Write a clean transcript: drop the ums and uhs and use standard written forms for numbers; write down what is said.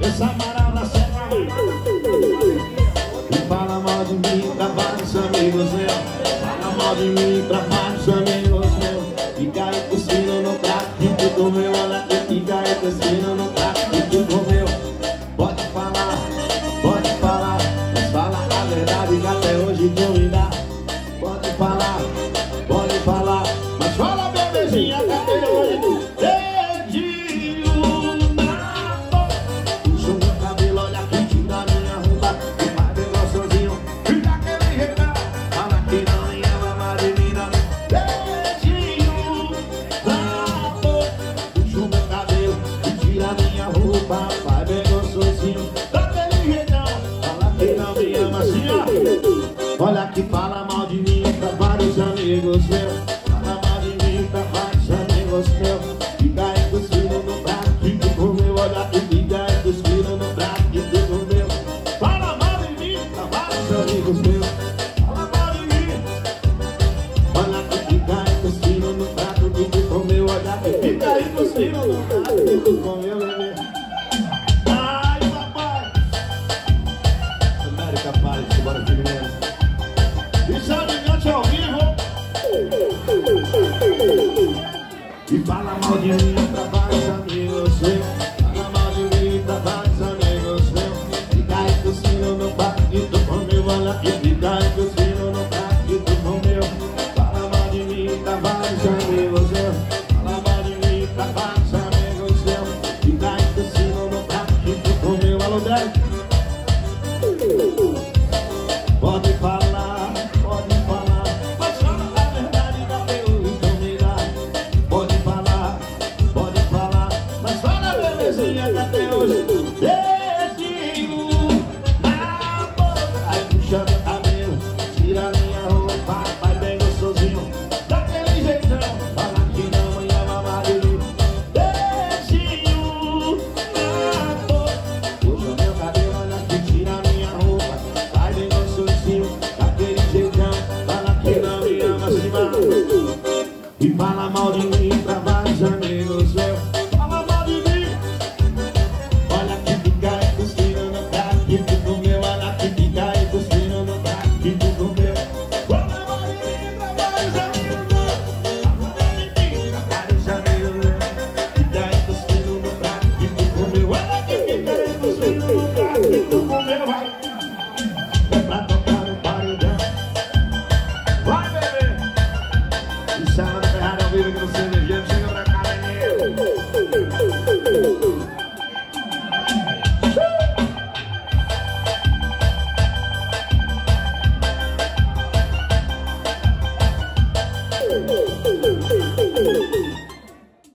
essa marada cega. E fala mal de mim pra vários amigos meus. Fala mal de mim pra vários amigos meus. Fica aí tossindo no prato que tu comeu. Olha que fica aí tossindo no prato que tu comeu. Pode falar, mas fala a verdade que até hoje tu me dá. Pode falar, mas fala bebezinha que até hoje tu dedinho na boca. Puxa o meu cabelo, olha que tira minha roupa. E vai bem gostosinho, fica aquele jeitão. Fala que não me ama, mas de mim não. Dedinho na boca. Puxa o meu cabelo e tira minha roupa. Vai bem gostosinho, daquele jeitão. Fala que não me ama assim, ó. Olha que fala mal de mim pra vários amigos meus. Fala mal de mim pra vários amigos meus. Fica aí cuspindo no prato que tu comeu. Olha que fica aí cuspindo no prato que tu comeu. Fala mal de mim pra vários amigos meus. Fala mal de mim. Olha que fica aí cuspindo no prato que tu comeu. Olha que fica aí cuspindo no prato que tu comeu, bebê. Ai, papai. América Paz, bora Fluminense. Isso é gigante ao vivo. E fala mal de mim pra vários amigos meus. Fala mal de mim pra vários amigos meus. Fica aí tossindo no prato que tu comeu. Olha que fica aí tossindo no prato que tu comeu. Fala mal de mim pra vários amigos meus. Fala mal de mim pra vários amigos meus. Fica aí tossindo no prato que tu comeu. Alô, Dé. Pode falar, mas fala a verdade da teu intimidade. Pode falar, mas fala a bebezinha da teu